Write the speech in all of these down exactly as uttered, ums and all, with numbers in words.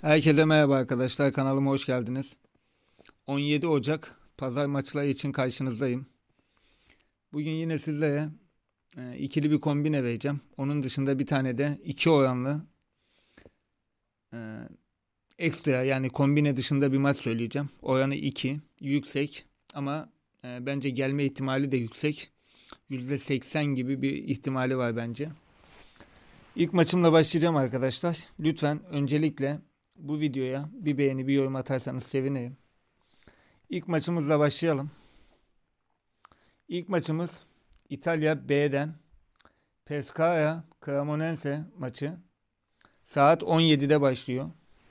Herkese merhaba arkadaşlar, kanalıma hoş geldiniz. on yedi Ocak pazar maçları için karşınızdayım. Bugün yine sizlere e, ikili bir kombine vereceğim. Onun dışında bir tane de iki oranlı e, ekstra, yani kombine dışında bir maç söyleyeceğim. Oranı iki, yüksek ama e, bence gelme ihtimali de yüksek. yüzde seksen gibi bir ihtimali var bence. İlk maçımla başlayacağım arkadaşlar. Lütfen öncelikle bu videoya bir beğeni, bir yorum atarsanız sevinirim. İlk maçımızla başlayalım. İlk maçımız İtalya B'den Pescara Cremonese maçı. Saat on yedide başlıyor.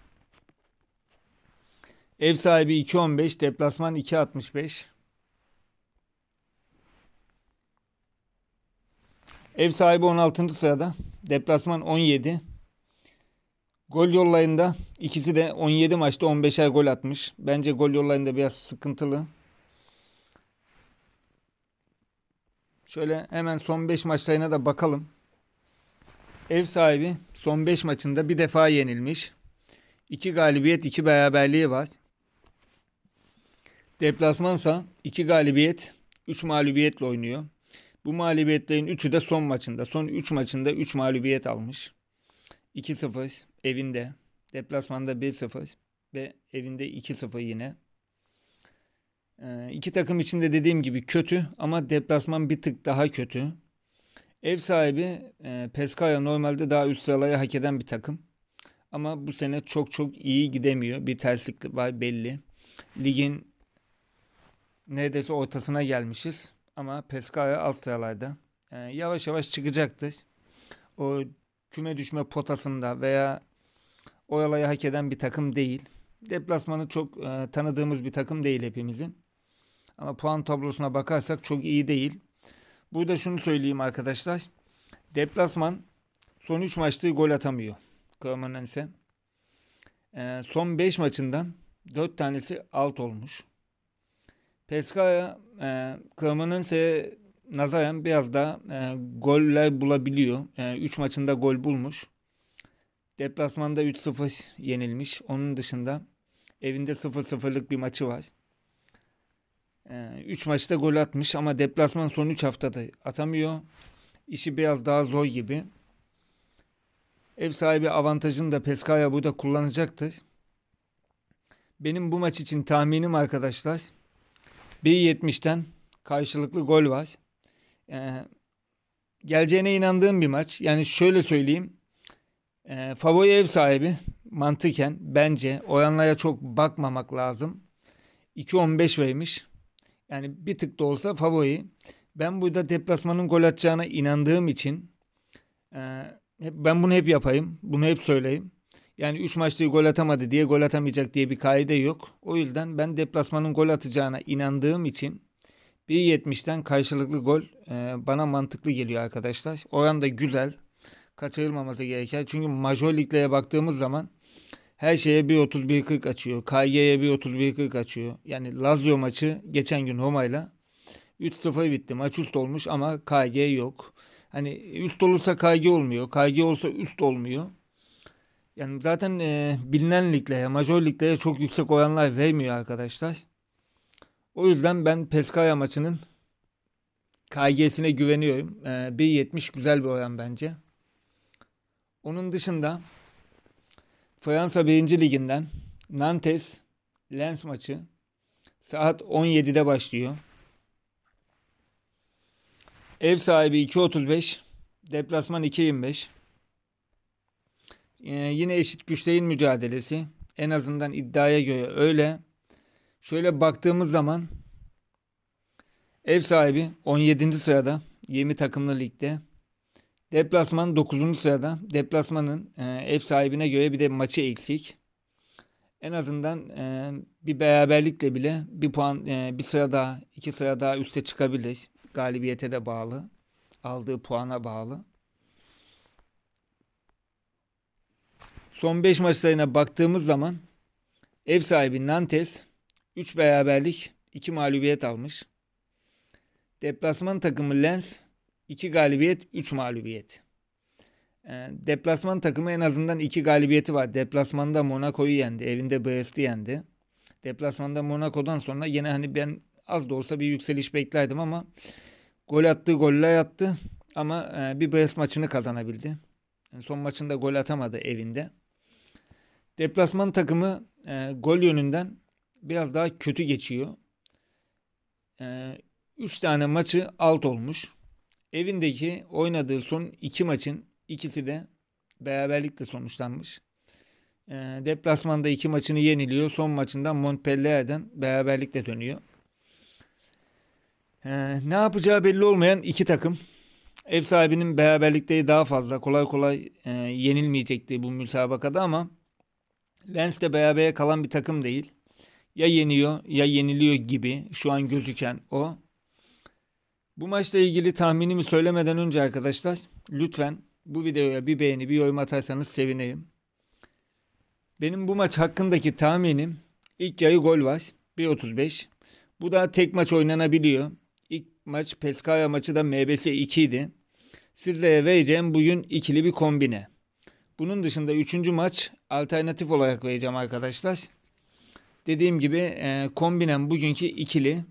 Ev sahibi iki on beş, deplasman iki altmış beş. Ev sahibi on altıncı sırada, deplasman on yedi. Gol yollarında ikisi de on yedi maçta on beşer gol atmış. Bence gol yollarında biraz sıkıntılı. Şöyle hemen son beş maçlarına da bakalım. Ev sahibi son beş maçında bir defa yenilmiş. iki galibiyet, iki beraberliği var. Deplasmansa iki galibiyet, üç mağlubiyetle oynuyor. Bu mağlubiyetlerin üçü de son maçında. Son üç maçında üç mağlubiyet almış. iki sıfır evinde. Deplasmanda bir sıfır ve evinde iki sıfır yine. Ee, iki takım için de dediğim gibi kötü ama deplasman bir tık daha kötü. Ev sahibi e, Pescara normalde daha üst sıraları hak eden bir takım. Ama bu sene çok çok iyi gidemiyor. Bir terslik var belli. Ligin neredeyse ortasına gelmişiz. Ama Pescara alt sıralarda. Ee, yavaş yavaş çıkacaktır. O küme düşme potasında veya oraları hak eden bir takım değil. Deplasmanı çok e, tanıdığımız bir takım değil hepimizin. Ama puan tablosuna bakarsak çok iyi değil. Burada şunu söyleyeyim arkadaşlar. Deplasman son üç maçta gol atamıyor. Cremonese. E, son beş maçından dört tanesi alt olmuş. Pescara e, Cremonese'ye nazaran biraz daha e, goller bulabiliyor. üç e, maçında gol bulmuş. Deplasmanda üç sıfır yenilmiş. Onun dışında evinde sıfır sıfırlık bir maçı var. üç maçta gol atmış ama deplasman son üç haftada atamıyor. İşi biraz daha zor gibi. Ev sahibi avantajını da Pescara burada kullanacaktır. Benim bu maç için tahminim arkadaşlar, bir yetmişten karşılıklı gol var. Ee, geleceğine inandığım bir maç. Yani şöyle söyleyeyim. E, favori ev sahibi mantıken bence oranlara çok bakmamak lazım. iki on beş vermiş. Yani bir tık da olsa favori. Ben burada deplasmanın gol atacağına inandığım için e, hep, ben bunu hep yapayım. Bunu hep söyleyeyim. Yani üç maçta gol atamadı diye gol atamayacak diye bir kaide yok. O yüzden ben deplasmanın gol atacağına inandığım için bir yetmişten karşılıklı gol e, bana mantıklı geliyor arkadaşlar. Oran da güzel. Kaçırılmaması gereken. Çünkü Major Lig'lere baktığımız zaman her şeye bir otuz bir kırk açıyor. K G'ye bir otuz bir kırk açıyor. Yani Lazio maçı geçen gün Roma'yla üç sıfır bitti. Maç üst olmuş ama K G yok. Hani üst olursa K G olmuyor. K G olsa üst olmuyor. Yani zaten e, bilinen liglere, Major Lig'lere çok yüksek oranlar vermiyor arkadaşlar. O yüzden ben Pescara maçının K G'sine güveniyorum. E, bir yetmiş güzel bir oran bence. Onun dışında Fransa birinci Liginden Nantes Lens maçı saat on yedide başlıyor. Ev sahibi iki otuz beş, deplasman iki yirmi beş. Ee, yine eşit güçlerin mücadelesi. En azından iddiaya göre öyle. Şöyle baktığımız zaman ev sahibi on yedinci sırada yirmi takımlı ligde. Deplasman dokuzuncu sırada. Deplasmanın e, ev sahibine göre bir de maçı eksik. En azından e, bir beraberlikle bile bir puan, e, bir sıra daha, iki sıra daha üste çıkabilir. Galibiyete de bağlı. Aldığı puana bağlı. Son beş maçlarına baktığımız zaman ev sahibi Nantes üç beraberlik, iki mağlubiyet almış. Deplasman takımı Lens iki galibiyet, üç mağlubiyet. E, deplasman takımı en azından iki galibiyeti var. Deplasmanda Monaco'yu yendi. Evinde Brest'i yendi. Deplasmanda Monaco'dan sonra yine hani ben az da olsa bir yükseliş beklerdim ama gol attı, goller attı ama e, bir Brest maçını kazanabildi. Yani son maçında gol atamadı evinde. Deplasman takımı e, gol yönünden biraz daha kötü geçiyor. üç tane maçı alt olmuş. Evindeki oynadığı son iki maçın ikisi de beraberlikle sonuçlanmış. E, deplasmanda iki maçını yeniliyor. Son maçından Montpellier'den beraberlikle dönüyor. E, ne yapacağı belli olmayan iki takım. Ev sahibinin beraberlikleri daha fazla. Kolay kolay e, yenilmeyecekti bu müsabakada ama Lens de berabere kalan bir takım değil. Ya yeniyor ya yeniliyor gibi şu an gözüken o. Bu maçla ilgili tahminimi söylemeden önce arkadaşlar lütfen bu videoya bir beğeni bir yorum atarsanız sevinirim. Benim bu maç hakkındaki tahminim ilk yarı gol var bir otuz beş. Bu da tek maç oynanabiliyor. İlk maç Pescara maçı da M B S iki idi. Sizlere vereceğim bugün ikili bir kombine. Bunun dışında üçüncü maç alternatif olarak vereceğim arkadaşlar. Dediğim gibi e, kombinem bugünkü ikili.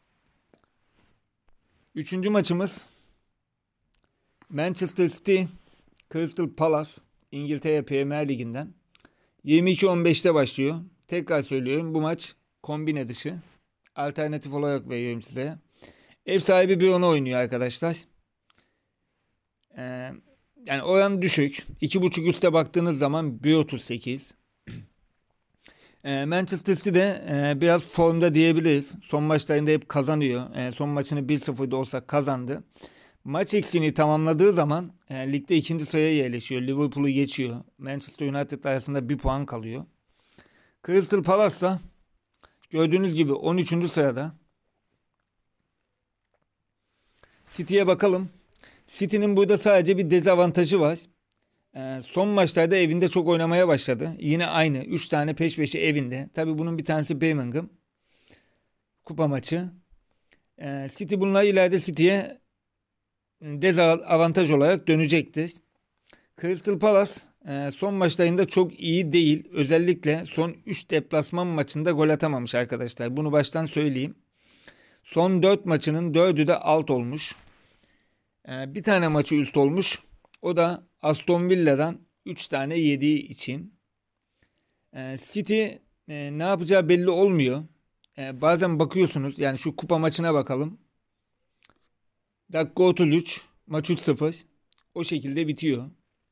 Üçüncü maçımız Manchester City Crystal Palace İngiltere Premier Ligi'nden yirmi iki on beşte başlıyor. Tekrar söylüyorum bu maç kombine dışı. Alternatif olarak veriyorum size. Ev sahibi bir ona oynuyor arkadaşlar. Ee, yani oran düşük. iki buçuk üste baktığınız zaman bir otuz sekiz. Ee, Manchester City de e, biraz formda diyebiliriz. Son maçlarında hep kazanıyor. E, son maçını bir sıfır da olsa kazandı. Maç eksiğini tamamladığı zaman e, ligde ikinci sıraya yerleşiyor. Liverpool'u geçiyor. Manchester United arasında bir puan kalıyor. Crystal Palace ise gördüğünüz gibi on üçüncü sırada. City'ye bakalım. City'nin burada sadece bir dezavantajı var. Ee, son maçlarda evinde çok oynamaya başladı. Yine aynı. üç tane peş peşe evinde. Tabii bunun bir tanesi Birmingham. Kupa maçı. Ee, City bunlar ileride City'ye dezavantaj olarak dönecektir. Crystal Palace e, son maçlarında çok iyi değil. Özellikle son üç deplasman maçında gol atamamış arkadaşlar. Bunu baştan söyleyeyim. Son dört maçının dördü de alt olmuş. Ee, bir tane maçı üst olmuş. O da Aston Villa'dan üç tane yediği için. Ee, City e, ne yapacağı belli olmuyor. Ee, bazen bakıyorsunuz. Yani şu kupa maçına bakalım. Dakika otuz üç. Maç üç sıfır. O şekilde bitiyor.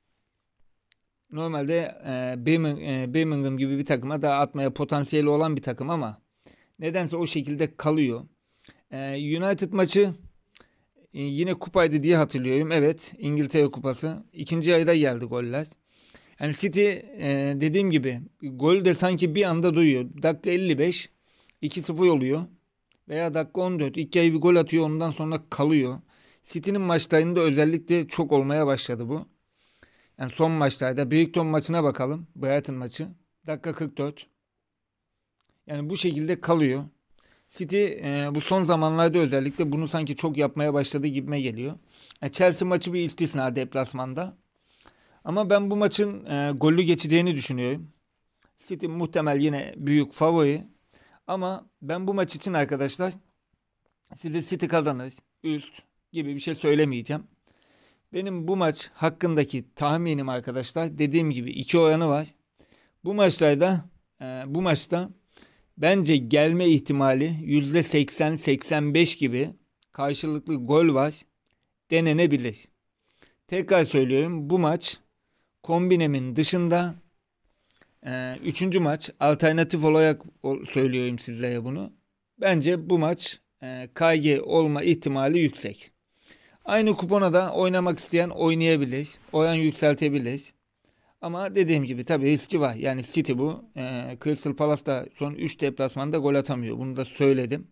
Normalde e, Birmingham, e, Birmingham gibi bir takıma daha atmaya potansiyeli olan bir takım ama nedense o şekilde kalıyor. E, United maçı e, yine kupaydı diye hatırlıyorum. Evet, İngiltere kupası. İkinci ayda geldi goller. Yani City e, dediğim gibi gol de sanki bir anda duyuyor. Dakika elli beş iki sıfır oluyor. Veya dakika on dört ilk yarı bir gol atıyor, ondan sonra kalıyor. City'nin maçlarında özellikle çok olmaya başladı bu. Yani son maçlarda Brighton maçına bakalım. Brighton maçı. Dakika kırk dört. Yani bu şekilde kalıyor. City e, bu son zamanlarda özellikle bunu sanki çok yapmaya başladığı gibime geliyor. Yani Chelsea maçı bir istisna deplasmanda. Ama ben bu maçın e, gollü geçeceğini düşünüyorum. City muhtemel yine büyük favori. Ama ben bu maç için arkadaşlar size City kazanır, üst gibi bir şey söylemeyeceğim. Benim bu maç hakkındaki tahminim arkadaşlar dediğim gibi iki oranı var. Bu maçlarda e, bu maçta bence gelme ihtimali yüzde seksen seksen beş gibi karşılıklı gol var, denenebilir. Tekrar söylüyorum, bu maç kombinemin dışında e, üçüncü maç alternatif olarak söylüyorum sizlere bunu. Bence bu maç e, K G olma ihtimali yüksek. Aynı kupona da oynamak isteyen oynayabilir. Oran yükseltebilir. Ama dediğim gibi tabii riski var. Yani City bu. E, Crystal Palace da son üç deplasmanda gol atamıyor. Bunu da söyledim.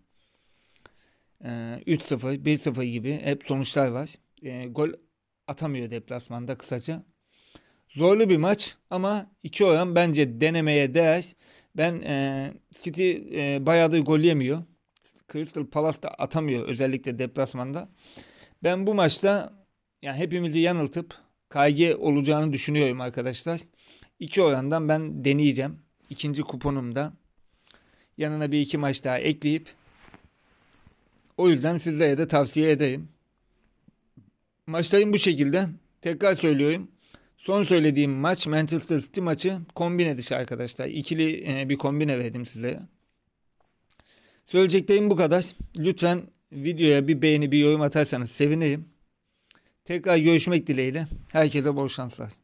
E, üç sıfır, bir sıfır gibi hep sonuçlar var. E, gol atamıyor deplasmanda kısaca. Zorlu bir maç ama iki oran bence denemeye değer. Ben e, City e, bayağıdır gol yemiyor. Crystal Palace da atamıyor özellikle deplasmanda. Ben bu maçta yani hepimizi yanıltıp K G olacağını düşünüyorum arkadaşlar. İki orandan ben deneyeceğim. İkinci kuponumda yanına bir iki maç daha ekleyip, o yüzden sizlere de tavsiye ederim. Maçlarım bu şekilde. Tekrar söylüyorum. Son söylediğim maç Manchester City maçı kombine dışı arkadaşlar. İkili e, bir kombine verdim sizlere. Söyleyeceklerim bu kadar. Lütfen videoya bir beğeni, bir yorum atarsanız sevinirim. Tekrar görüşmek dileğiyle. Herkese bol şanslar.